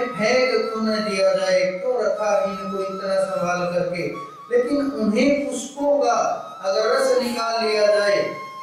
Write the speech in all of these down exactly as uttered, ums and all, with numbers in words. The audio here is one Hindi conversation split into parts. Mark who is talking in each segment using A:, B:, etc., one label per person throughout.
A: उन्हें फेंक क्यों न दिया जाए, क्यों रखा इनको इतना संभाल करके। लेकिन उन्हें पुष्पों का अगर रस निकाल लिया जाए,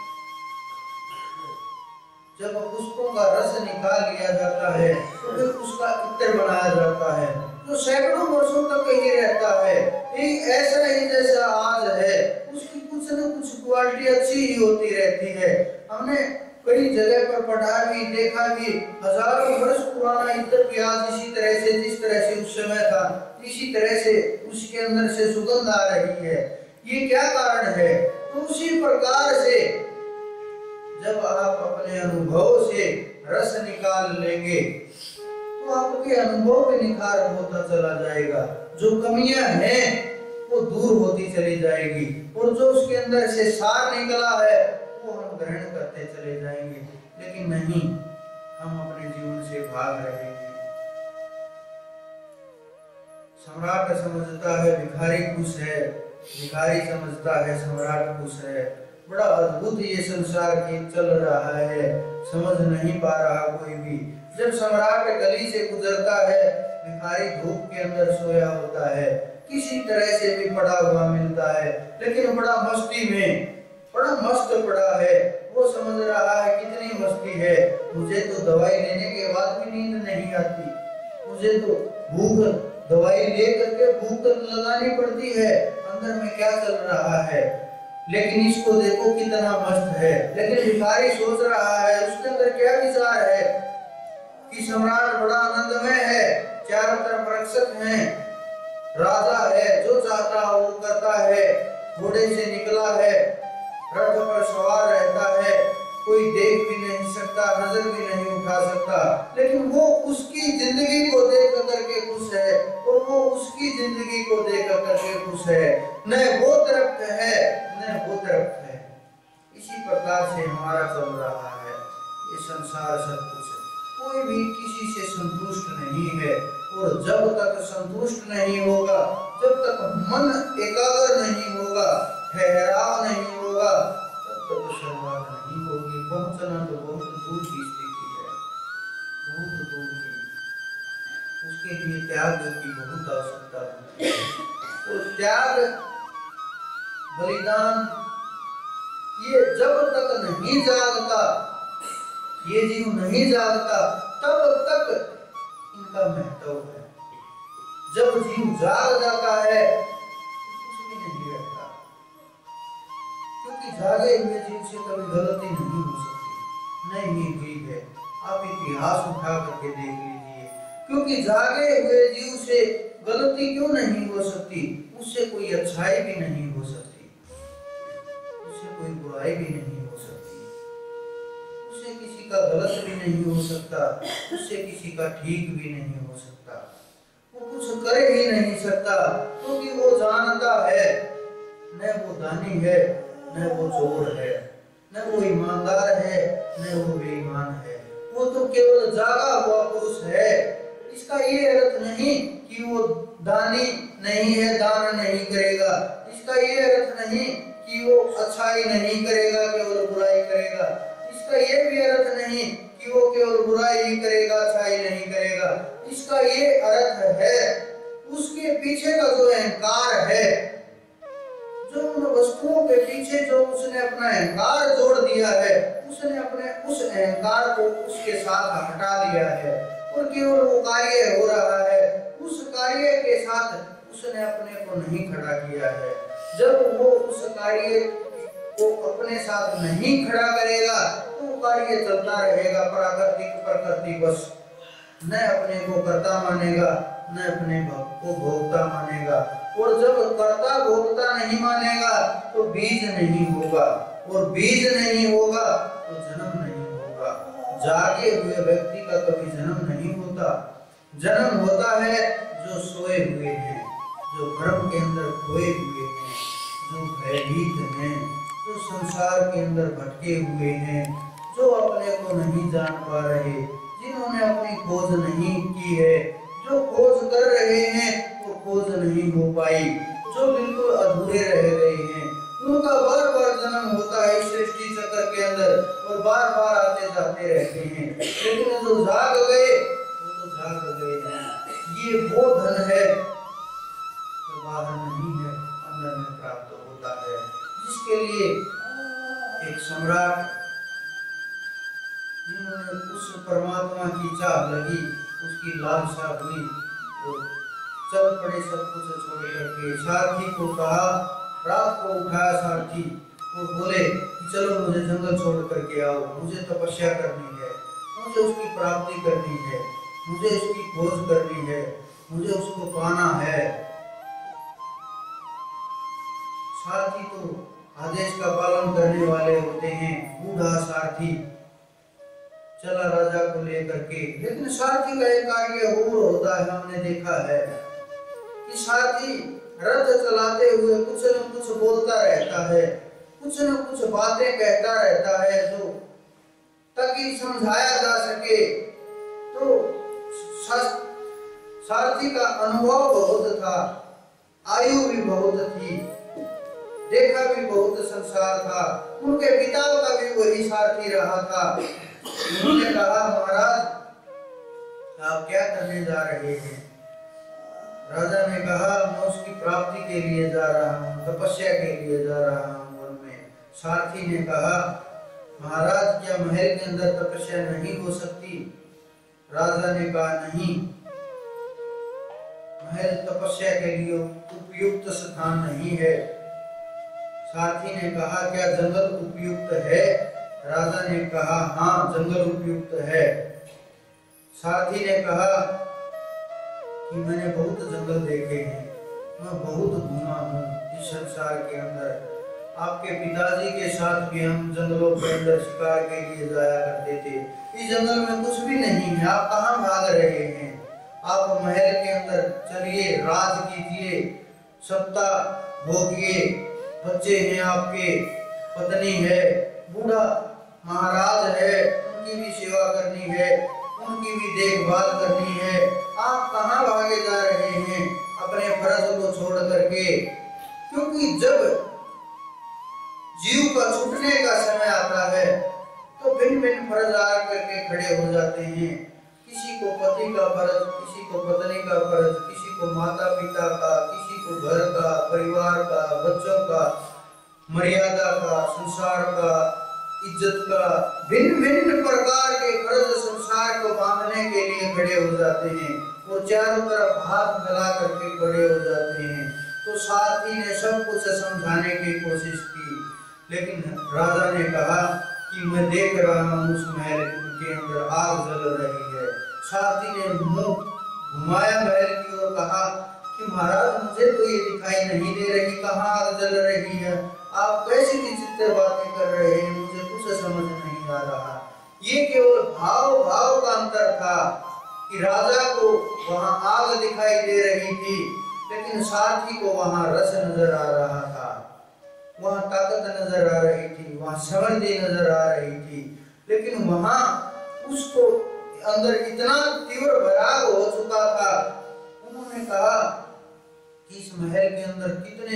A: जब पुष्पों का रस निकाल लिया जाता है तो फिर उसका इत्र बनाया जाता है जो सैकड़ों वर्षों तक ही रहता है। एक ऐसा ही जैसा आज है, उसकी कुछ न कुछ क्वालिटी अच्छी ही होती रहती है। हमने कई जगह पर पढ़ा भी, देखा भी, हजारों वर्ष पुराना इत्र भी आज इसी तरह से, जिस तरह से उस समय था, इसी तरह से उसके अंदर से सुगंध आ रही है। ये क्या कारण है? तो उसी प्रकार से जब आप अपने अनुभव से रस निकाल लेंगे तो आपके अनुभव में निखार होता चला जाएगा। जो कमियां हैं वो दूर होती चली जाएगी और जो उसके अंदर से सार निकला है वो हम ग्रहण करते चले जाएंगे। लेकिन नहीं, हम अपने जीवन से भाग रहे हैं। सम्राट समझता है भिखारी खुश है, भिखारी समझता है सम्राट खुश है। बड़ा अद्भुत ये संसार की चल रहा है, समझ नहीं पा रहा कोई भी। जब सम्राट गली से गुजरता है, भिखारी धूप के अंदर सोया होता है, किसी तरह से भी पड़ा हुआ मिलता है, लेकिन बड़ा मस्ती में, बड़ा मस्त पड़ा है। वो समझ रहा है कितनी मस्ती है, मुझे तो दवाई लेने के बाद भी नींद नहीं आती, मुझे तो भूख, दवाई ले करके भूख लगानी पड़ती है, अंदर में क्या चल रहा है। लेकिन इसको देखो कितना मस्त है। लेकिन भिखारी सोच रहा है, उसके अंदर क्या विचार है कि सम्राट बड़ा आनंदमय है, चारों तरफ रक्षक हैं, राजा है, जो चाहता वो करता है, घोड़े से निकला है, रथ पर सवार रहता है, कोई देख भी नहीं सकता, नजर भी नहीं उठा सकता। लेकिन वो उसकी जिंदगी को देख करके खुश है और वो उसकी जिंदगी को देख करके खुश है। न वो तरफ है न वो तरफ है। इसी प्रकार से हमारा चल रहा है ये संसार। सब कुछ कोई भी किसी से संतुष्ट नहीं है और जब तक संतुष्ट नहीं होगा, जब तक मन एकाग्र नहीं होगा, ठहराव नहीं होगा, तब तक शुरुआत नहीं होगी। पहुंचना तो बहुत दूर की स्थिति है, बहुत दूर की। उसके लिए त्याग की बहुत आवश्यकता है और त्याग, बलिदान, ये जब तक नहीं जागता, ये जीव नहीं जागता, तब तक इनका महत्व है। जब जीव जाग जाता है कुछ भी नहीं रहता, क्योंकि जागे हुए जीव से कभी गलती नहीं हो सकती, नहीं हुई है। आप इतिहास उठा करके देख लीजिए, क्योंकि जागे हुए जीव से गलती क्यों नहीं हो सकती? उससे कोई अच्छाई भी नहीं हो सकती, उससे कोई बुराई भी नहीं हो सकती, उससे किसी का गलत भी नहीं हो सकता, उससे किसी का ठीक भी नहीं हो सकता। वो कुछ कर ही नहीं सकता, क्योंकि तो वो जानता है न वो दानी है, न वो चोर है, न वो ईमानदार है, न वो बेईमान है। वो तो केवल जागा हुआ पुरुष है। इसका ये अर्थ नहीं कि वो दानी नहीं है, दान नहीं करेगा। इसका ये अर्थ नहीं कि वो अच्छाई नहीं करेगा, केवल बुराई करेगा। इसका ये भी अर्थ नहीं कि वो केवल बुराई ही करेगा, अच्छाई नहीं करेगा। इसका ये अर्थ है उसके पीछे का जो अहंकार है, जो उन वस्तुओं के पीछे जो उसने अपना अहंकार जोड़ दिया है, उसने अपने उस अहंकार को उसके साथ हटा दिया है और केवल वो कार्य हो रहा है। उस कार्य के साथ उसने अपने को नहीं खड़ा किया है। जब वो उस कार्य को अपने साथ नहीं खड़ा करेगा तो कार्य चलता रहेगा प्राकृतिक प्रकृति बस, न अपने को कर्ता मानेगा न अपने को भोक्ता मानेगा। और जब कर्ता भोक्ता नहीं मानेगा तो बीज नहीं होगा, और बीज नहीं होगा तो जन्म नहीं होगा। जागे हुए व्यक्ति का कभी जन्म नहीं होता। जन्म होता है जो सोए हुए हैं, जो भ्रम के अंदर खोए हुए हैं, जो भयभीत हैं, जो संसार के अंदर भटके हुए हैं, जो अपने को नहीं जान पा रहे, जिन्होंने अपनी खोज नहीं की है, जो खोज कर रहे हैं वो खोज नहीं हो पाई, जो बिल्कुल अधूरे रह गए हैं, उनका बार बार जन्म होता है सृष्टि चक्र के अंदर और बार बार आते जाते रहते हैं। लेकिन जो जाग गए वो तो जाग गए हैं। ये वो धन है जो बाहर नहीं है, अंदर में प्राप्त होता है, जिसके लिए एक सम्राट जिन्होंने उस परमात्मा की चाह लगी, उसकी लालसा हुई, तो चल पड़े सब कुछ छोड़ करके। सारथी को कहा, रात को उठाया सारथी और बोले कि चलो मुझे जंगल छोड़ करके आओ, मुझे तपस्या करनी है, मुझे उसकी प्राप्ति करनी है, मुझे उसकी खोज करनी है, मुझे उसको पाना है। सारथी तो आदेश का पालन करने वाले होते हैं। बूढ़ा सारथी चला राजा को लेकर के, लेकिन सारथी का एक कार्य और होता है, हमने देखा है कि सारथी रथ चलाते हुए कुछ न कुछ बोलता रहता है, कुछ न कुछ बातें कहता रहता है, जो ताकि समझाया जा सके। तो सारथी का अनुभव बहुत था, आयु भी बहुत थी, देखा भी बहुत संसार था। उनके पिता का भी वही सारथी रहा था। उन्होंने कहा, महाराज आप क्या करने जा रहे हैं? राजा ने कहा, मैं उसकी प्राप्ति के लिए जा रहा हूँ, तपस्या के लिए जा रहा हूँ वन में। सारथी ने कहा, महाराज क्या महल के अंदर तपस्या नहीं हो सकती? राजा ने कहा, नहीं, महल तपस्या के लिए उपयुक्त स्थान नहीं है। सारथी ने कहा, क्या जंगल उपयुक्त है? राजा ने कहा, हाँ जंगल उपयुक्त है। सारथी ने कहा कि मैंने बहुत जंगल देखे हैं, मैं बहुत घूमा हूँ इस संसार के अंदर। आपके पिताजी के साथ भी हम जंगलों के अंदर शिकार के लिए जाया करते थे। इस जंगल में कुछ भी नहीं है, आप कहाँ भाग रहे हैं? आप महल के अंदर चलिए, राज कीजिए, सत्ता भोगिए, बच्चे हैं आपके, पत्नी है, बूढ़ा महाराज है, उनकी भी सेवा करनी है, उनकी भी देखभाल करनी है। आप कहाँ भागे जा रहे हैं अपने फर्ज को छोड़ करके? क्योंकि जब जीव का छूटने का समय आता है तो भिन्न भिन्न फर्ज आ करके खड़े हो जाते हैं। किसी को पति का फर्ज, किसी को पत्नी का फर्ज, किसी को माता पिता का, किसी को घर का, परिवार का, बच्चों का, मर्यादा का, संसार का, इज्जत का, भिन्न भिन्न प्रकार के फर्ज संसार को बांधने के लिए खड़े हो जाते हैं और चारों तरफ हाथ फैला करके खड़े हो जाते हैं। तो सारथी ने सब कुछ समझाने की कोशिश की, लेकिन राजा ने कहा कि मैं देख रहा हूँ उस महल के अंदर आग जल रही है। सारथी ने मुंह घुमाया महल की ओर, कहा कि महाराज मुझे तो ये दिखाई नहीं दे रही, कहाँ आग जल रही है? आप कैसी विचित्र बातें कर रहे हैं, मुझे कुछ समझ नहीं आ रहा। ये केवल भाव भाव का अंतर था कि राजा को वहां आग दिखाई दे रही थी, लेकिन सारथी को वहां रस नजर आ रहा था, वहां ताकत नजर आ रही थी, वहां समृद्धि नजर आ रही थी। लेकिन वहां उसको अंदर इतना तीव्र वैराग हो चुका था। उन्होंने कहा कि इस महल के अंदर कितने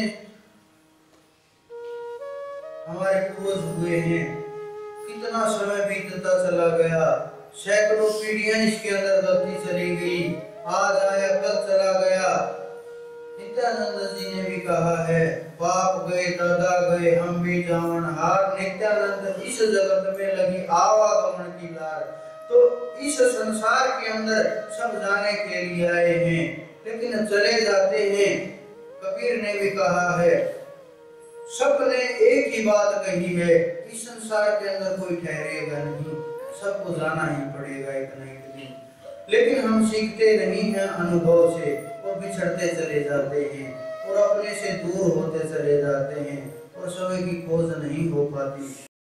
A: हमारे पूर्वज हुए हैं, कितना समय बीतता चला गया, सैकड़ों पीढ़ियां इसके अंदर गलती चली गई, आज आया कल चला गया। नित्यानंद जी ने भी कहा है, बाप गए दादा गए हम भी जावन हार, नित्यानंद इस जगत में लगी आवागमन की लार। तो इस संसार के अंदर सब जाने के लिए आए हैं, लेकिन चले जाते हैं। कबीर ने भी कहा है, सबने एक ही बात कही है, इस संसार के अंदर कोई ठहरेगा नहीं, सबको जाना ही पड़ेगा एक न एक दिन। लेकिन हम सीखते नहीं हैं अनुभव से और बिछड़ते चले जाते हैं और अपने से दूर होते चले जाते हैं और समय की खोज नहीं हो पाती।